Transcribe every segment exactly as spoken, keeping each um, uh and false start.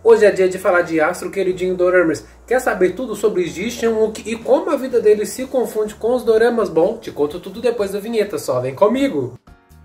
Hoje é dia de falar de Astro Queridinho Doramas. Quer saber tudo sobre Ji Chang-wook e como a vida dele se confunde com os doramas? Bom, te conto tudo depois da vinheta, só vem comigo!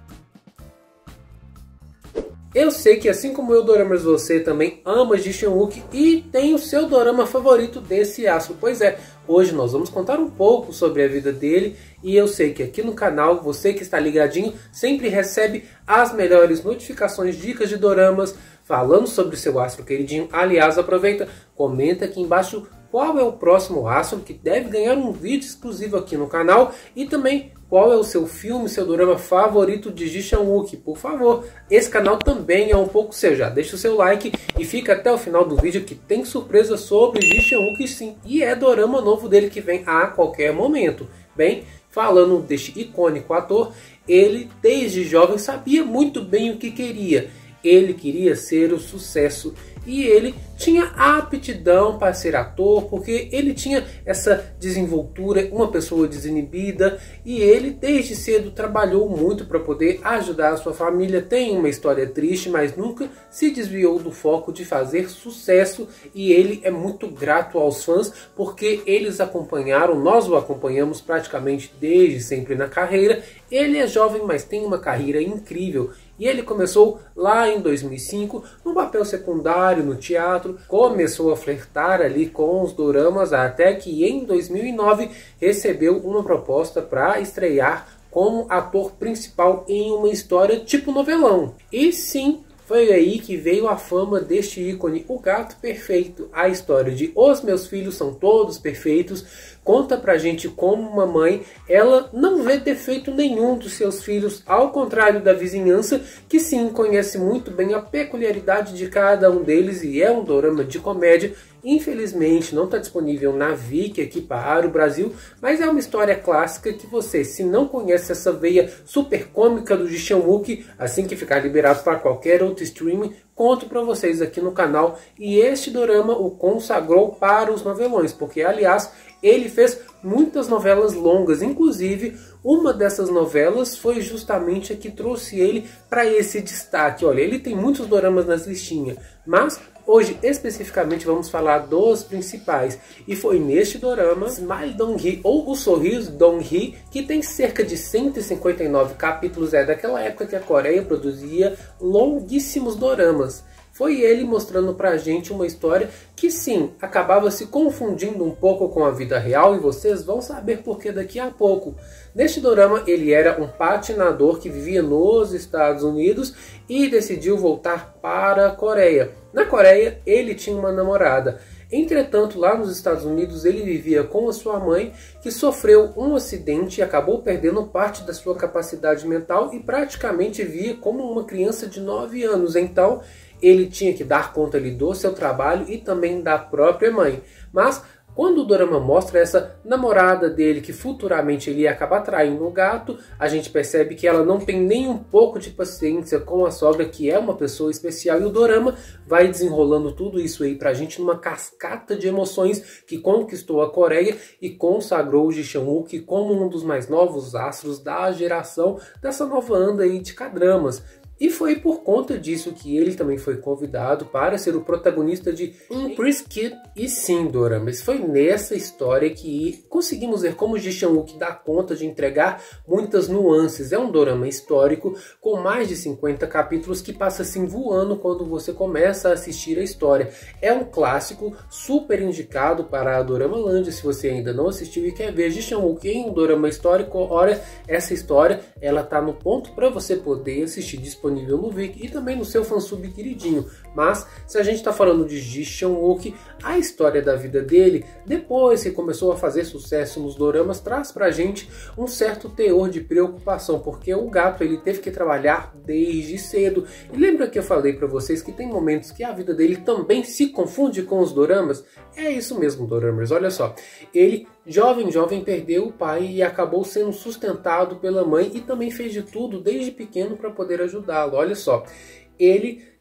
Eu sei que assim como eu, Doramas, você também ama Ji Chang-wook e tem o seu dorama favorito desse astro. Pois é, hoje nós vamos contar um pouco sobre a vida dele e eu sei que aqui no canal, você que está ligadinho, sempre recebe as melhores notificações, dicas de doramas, falando sobre o seu astro queridinho. Aliás, aproveita, comenta aqui embaixo qual é o próximo astro que deve ganhar um vídeo exclusivo aqui no canal e também qual é o seu filme, seu dorama favorito de Ji Chang-wook. Por favor, esse canal também é um pouco seu. Já deixa o seu like e fica até o final do vídeo que tem surpresa sobre Ji Chang-wook, sim. E é dorama novo dele que vem a qualquer momento. Bem, falando deste icônico ator, ele desde jovem sabia muito bem o que queria. Ele queria ser o sucesso e ele tinha aptidão para ser ator, porque ele tinha essa desenvoltura, uma pessoa desinibida, e ele desde cedo trabalhou muito para poder ajudar a sua família. Tem uma história triste, mas nunca se desviou do foco de fazer sucesso, e ele é muito grato aos fãs, porque eles acompanharam, nós o acompanhamos praticamente desde sempre na carreira. Ele é jovem, mas tem uma carreira incrível. E ele começou lá em dois mil e cinco, no papel secundário, no teatro, começou a flertar ali com os doramas, até que em dois mil e nove recebeu uma proposta para estrear como ator principal em uma história tipo novelão. E sim, foi aí que veio a fama deste ícone, o gato perfeito. A história de Os Meus Filhos São Todos Perfeitos conta pra gente como uma mãe, ela não vê defeito nenhum dos seus filhos, ao contrário da vizinhança, que sim, conhece muito bem a peculiaridade de cada um deles, e é um dorama de comédia. Infelizmente não está disponível na Viki aqui para o Brasil, mas é uma história clássica que você, se não conhece essa veia super cômica do Ji Chang-wook, assim que ficar liberado para qualquer outro streaming, conto para vocês aqui no canal. E este dorama o consagrou para os novelões, porque aliás ele fez muitas novelas longas, inclusive uma dessas novelas foi justamente a que trouxe ele para esse destaque. Olha, ele tem muitos doramas nas listinhas, mas hoje especificamente vamos falar dos principais. E foi neste dorama, Smile Dong-hee, ou O Sorriso Dong-hee, que tem cerca de cento e cinquenta e nove capítulos. É daquela época que a Coreia produzia longuíssimos doramas. Foi ele mostrando pra gente uma história que sim, acabava se confundindo um pouco com a vida real, e vocês vão saber por que daqui a pouco. Neste dorama ele era um patinador que vivia nos Estados Unidos e decidiu voltar para a Coreia. Na Coreia ele tinha uma namorada. Entretanto, lá nos Estados Unidos ele vivia com a sua mãe, que sofreu um acidente e acabou perdendo parte da sua capacidade mental e praticamente via como uma criança de nove anos. Então ele tinha que dar conta ali do seu trabalho e também da própria mãe. Mas quando o dorama mostra essa namorada dele, que futuramente ele ia acabar traindo o gato, a gente percebe que ela não tem nem um pouco de paciência com a sogra, que é uma pessoa especial. E o dorama vai desenrolando tudo isso aí pra gente numa cascata de emoções que conquistou a Coreia e consagrou o Ji Chang-wook como um dos mais novos astros da geração dessa nova anda aí de K-dramas. E foi por conta disso que ele também foi convidado para ser o protagonista de Empress Kid. E sim, doramas, foi nessa história que conseguimos ver como Ji Chang-wook dá conta de entregar muitas nuances. É um dorama histórico com mais de cinquenta capítulos que passa assim voando quando você começa a assistir a história. É um clássico super indicado para a Doramalândia. Se você ainda não assistiu e quer ver Ji Chang-wook em um dorama histórico, olha, essa história ela tá no ponto para você poder assistir disponível nível no Viki e também no seu fansub queridinho. Mas se a gente está falando de Ji Chang-wook, a história da vida dele, depois que começou a fazer sucesso nos doramas, traz pra gente um certo teor de preocupação, porque o gato ele teve que trabalhar desde cedo. E lembra que eu falei para vocês que tem momentos que a vida dele também se confunde com os doramas? É isso mesmo, doramas, olha só. Ele, jovem, jovem, perdeu o pai e acabou sendo sustentado pela mãe, e também fez de tudo desde pequeno para poder ajudá-lo. Olha só, ele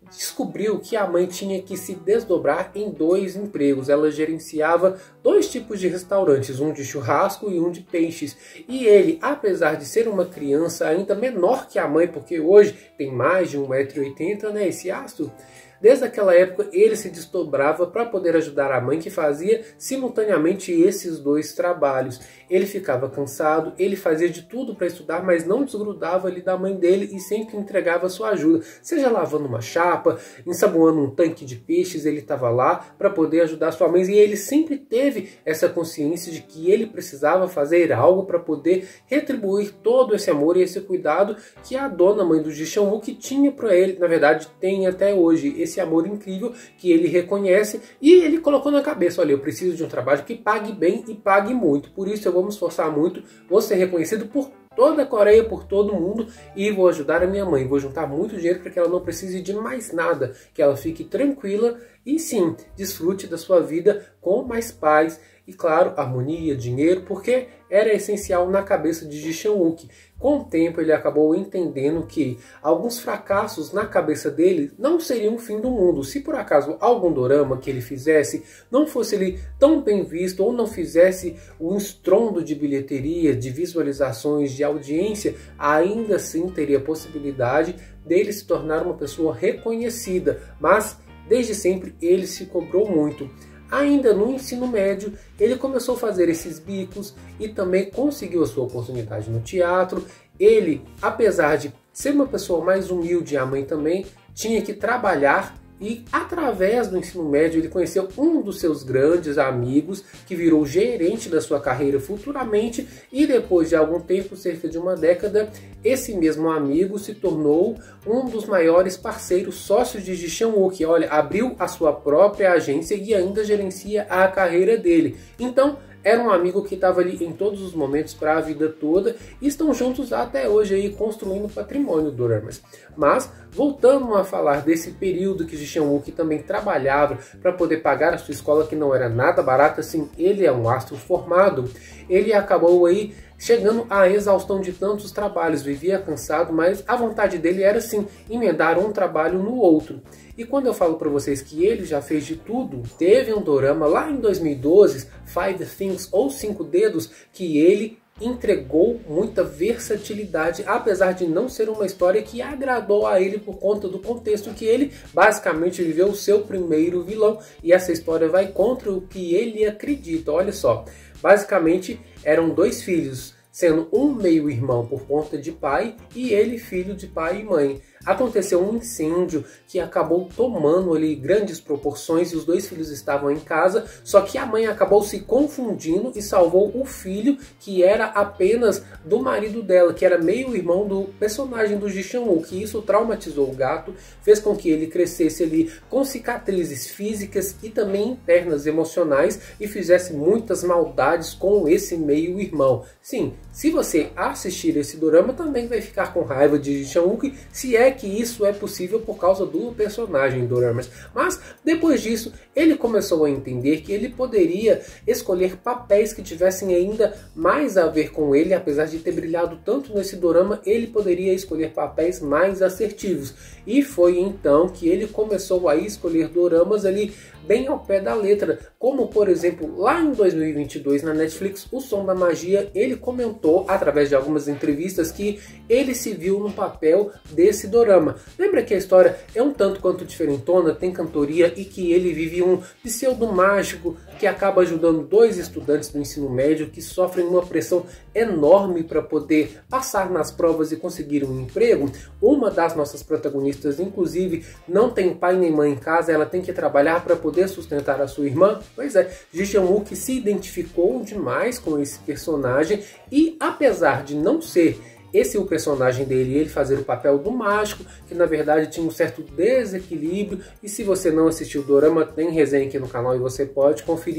descobriu que a mãe tinha que se desdobrar em dois empregos. Ela gerenciava dois tipos de restaurantes, um de churrasco e um de peixes. E ele, apesar de ser uma criança ainda menor que a mãe, porque hoje tem mais de um metro e oitenta, né, esse astro, desde aquela época ele se desdobrava para poder ajudar a mãe, que fazia simultaneamente esses dois trabalhos. Ele ficava cansado, ele fazia de tudo para estudar, mas não desgrudava ali da mãe dele e sempre entregava sua ajuda. Seja lavando uma chapa, ensaboando um tanque de peixes, ele estava lá para poder ajudar sua mãe. E ele sempre teve essa consciência de que ele precisava fazer algo para poder retribuir todo esse amor e esse cuidado que a dona mãe do Ji Chang-wook tinha para ele. Na verdade, tem até hoje esse amor incrível que ele reconhece, e ele colocou na cabeça: olha, eu preciso de um trabalho que pague bem e pague muito, por isso eu vou me esforçar muito, vou ser reconhecido por toda a Coreia, por todo mundo, e vou ajudar a minha mãe, vou juntar muito dinheiro para que ela não precise de mais nada, que ela fique tranquila e sim, desfrute da sua vida com mais paz e, claro, harmonia, dinheiro, porque era essencial na cabeça de Ji Chang-wook. Com o tempo ele acabou entendendo que alguns fracassos na cabeça dele não seriam o fim do mundo. Se por acaso algum dorama que ele fizesse não fosse ele tão bem visto ou não fizesse o estrondo de bilheteria, de visualizações, de audiência, ainda assim teria a possibilidade dele se tornar uma pessoa reconhecida. Mas desde sempre ele se cobrou muito. Ainda no ensino médio, ele começou a fazer esses bicos e também conseguiu a sua oportunidade no teatro. Ele, apesar de ser uma pessoa mais humilde, a mãe também, tinha que trabalhar, e através do ensino médio ele conheceu um dos seus grandes amigos, que virou gerente da sua carreira futuramente, e depois de algum tempo, cerca de uma década, esse mesmo amigo se tornou um dos maiores parceiros sócios de Ji Chang-wook. Olha, abriu a sua própria agência e ainda gerencia a carreira dele. Então, era um amigo que estava ali em todos os momentos para a vida toda, e estão juntos até hoje aí construindo patrimônio doramas. Mas voltando a falar desse período que Ji Chang-wook também trabalhava para poder pagar a sua escola, que não era nada barata, assim, ele é um astro formado, ele acabou aí chegando à exaustão de tantos trabalhos, vivia cansado, mas a vontade dele era sim emendar um trabalho no outro. E quando eu falo para vocês que ele já fez de tudo, teve um dorama lá em dois mil e doze, Five Things ou Cinco Dedos, que ele entregou muita versatilidade, apesar de não ser uma história que agradou a ele por conta do contexto que ele basicamente viveu o seu primeiro vilão, e essa história vai contra o que ele acredita. Olha só, basicamente eram dois filhos, sendo um meio-irmão por conta de pai e ele filho de pai e mãe. Aconteceu um incêndio que acabou tomando ali grandes proporções e os dois filhos estavam em casa, só que a mãe acabou se confundindo e salvou o filho, que era apenas do marido dela, que era meio-irmão do personagem do Ji Chang-wook, que isso traumatizou o gato, fez com que ele crescesse ali com cicatrizes físicas e também internas emocionais e fizesse muitas maldades com esse meio-irmão. Sim, se você assistir esse dorama também vai ficar com raiva de Ji Chang-wook, se é que isso é possível por causa do personagem doramas. Mas depois disso ele começou a entender que ele poderia escolher papéis que tivessem ainda mais a ver com ele. Apesar de ter brilhado tanto nesse dorama, ele poderia escolher papéis mais assertivos, e foi então que ele começou a escolher doramas ali bem ao pé da letra, como por exemplo lá em dois mil e vinte e dois na Netflix, O Som da Magia. Ele comentou através de algumas entrevistas que ele se viu no papel desse dorama. Lembra que a história é um tanto quanto diferentona, tem cantoria, e que ele vive um pseudo mágico que acaba ajudando dois estudantes do ensino médio que sofrem uma pressão enorme para poder passar nas provas e conseguir um emprego. Uma das nossas protagonistas, inclusive, não tem pai nem mãe em casa, ela tem que trabalhar para poder sustentar a sua irmã. Pois é, Ji Chang-wook se identificou demais com esse personagem, e apesar de não ser esse é o personagem dele, ele fazer o papel do mágico, que na verdade tinha um certo desequilíbrio, e se você não assistiu o dorama, tem resenha aqui no canal e você pode conferir.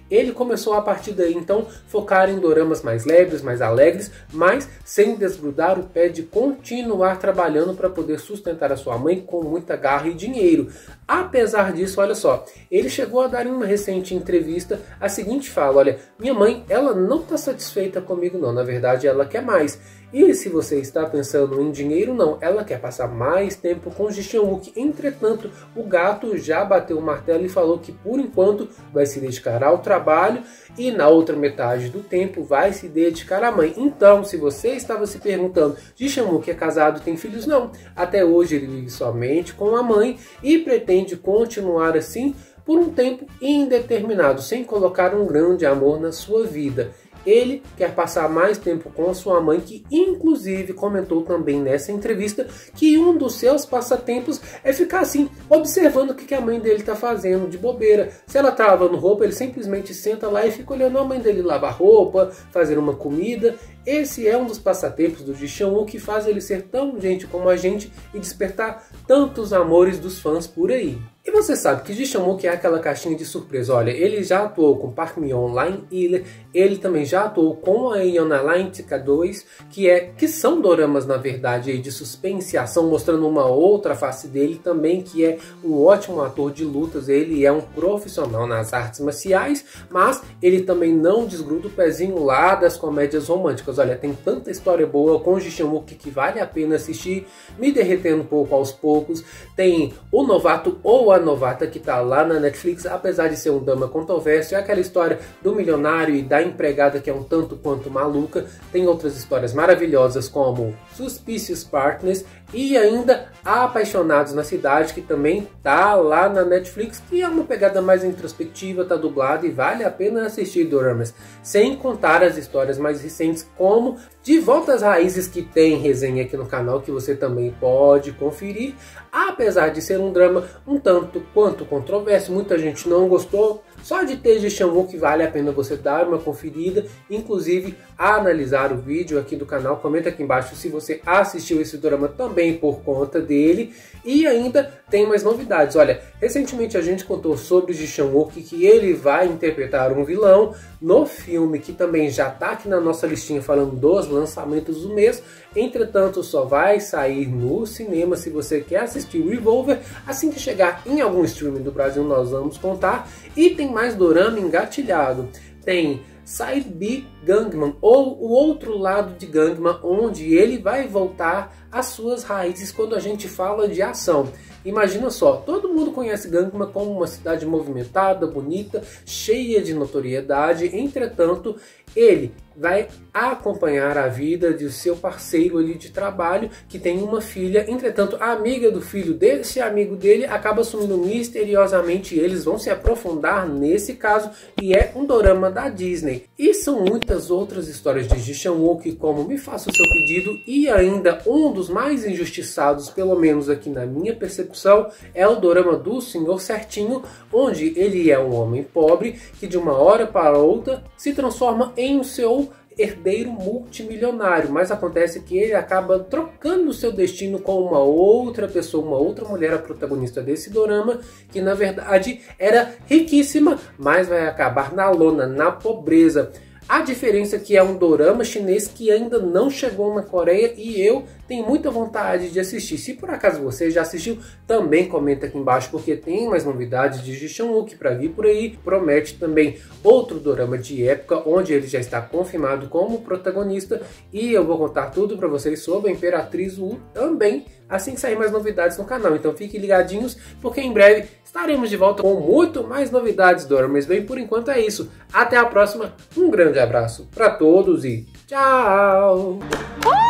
ele começou a partir daí então focar em doramas mais leves, mais alegres, mas sem desgrudar o pé de continuar trabalhando para poder sustentar a sua mãe com muita garra e dinheiro. Apesar disso, olha só, ele chegou a dar em uma recente entrevista a seguinte fala: olha, minha mãe, ela não está satisfeita comigo não, na verdade ela quer mais. E se você está pensando em dinheiro, não, ela quer passar mais tempo com Ji Chang-wook. Entretanto, o gato já bateu o martelo e falou que por enquanto vai se dedicar ao trabalho e na outra metade do tempo vai se dedicar à mãe. Então, se você estava se perguntando, Ji Chang-wook é casado e tem filhos? Não, até hoje ele vive somente com a mãe e pretende continuar assim por um tempo indeterminado, sem colocar um grande amor na sua vida. Ele quer passar mais tempo com a sua mãe, que inclusive comentou também nessa entrevista que um dos seus passatempos é ficar assim, observando o que a mãe dele está fazendo de bobeira. Se ela está lavando roupa, ele simplesmente senta lá e fica olhando a mãe dele lavar roupa, fazer uma comida. Esse é um dos passatempos do Ji Chang-wook que faz ele ser tão gente como a gente e despertar tantos amores dos fãs por aí. E você sabe que Ji Chang-wook é aquela caixinha de surpresa. Olha, ele já atuou com Park Min-young lá em Healer, ele também já atuou com a Yeona lá em Tika dois, que, é, que são doramas na verdade de suspense e ação, mostrando uma outra face dele também, que é um ótimo ator de lutas. Ele é um profissional nas artes marciais, mas ele também não desgruda o pezinho lá das comédias românticas. Olha, tem tanta história boa com Ji Chang-wook que vale a pena assistir, me derretendo um pouco aos poucos. Tem O Novato ou A Novata, que tá lá na Netflix, apesar de ser um drama controverso. É aquela história do milionário e da empregada que é um tanto quanto maluca. Tem outras histórias maravilhosas como Suspicious Partners e ainda Apaixonados na Cidade, que também tá lá na Netflix, que é uma pegada mais introspectiva, tá dublada e vale a pena assistir doramas. Sem contar as histórias mais recentes, como De Volta às Raízes, que tem resenha aqui no canal que você também pode conferir. Apesar de ser um drama um tanto quanto controverso, muita gente não gostou, só de ter Ji Chang-wook vale a pena você dar uma conferida, inclusive analisar o vídeo aqui do canal. Comenta aqui embaixo se você assistiu esse drama também por conta dele. E ainda tem mais novidades. Olha, recentemente a gente contou sobre Ji Chang-wook, que ele vai interpretar um vilão no filme que também já está aqui na nossa listinha falando dos lançamentos do mês. Entretanto, só vai sair no cinema se você quer assistir Revolver. Assim que chegar em algum streaming do Brasil, nós vamos contar. E tem mais dorama engatilhado. Tem Side B Gangnam, ou o outro lado de Gangnam, onde ele vai voltar às suas raízes quando a gente fala de ação. Imagina só, todo mundo conhece Gangnam como uma cidade movimentada, bonita, cheia de notoriedade. Entretanto, ele vai acompanhar a vida de seu parceiro ali de trabalho, que tem uma filha. Entretanto, a amiga do filho desse amigo dele acaba sumindo misteriosamente, e eles vão se aprofundar nesse caso, e é um dorama da Disney. E são muitas outras histórias de Ji Chang-wook, como Me Faça o Seu Pedido, e ainda um dos mais injustiçados, pelo menos aqui na minha percepção, é o dorama do Senhor Certinho, onde ele é um homem pobre que de uma hora para outra se transforma em o seu herdeiro multimilionário, mas acontece que ele acaba trocando o seu destino com uma outra pessoa, uma outra mulher, a protagonista desse dorama, que na verdade era riquíssima, mas vai acabar na lona, na pobreza. A diferença é que é um dorama chinês que ainda não chegou na Coreia e eu tenho muita vontade de assistir. Se por acaso você já assistiu, também comenta aqui embaixo, porque tem mais novidades de Ji Chang-wook para vir por aí. Promete também outro dorama de época, onde ele já está confirmado como protagonista, e eu vou contar tudo para vocês sobre a Imperatriz Wu também, assim que sair mais novidades no canal. Então fiquem ligadinhos, porque em breve estaremos de volta com muito mais novidades do Mas bem, por enquanto é isso. Até a próxima, um grande abraço para todos e tchau!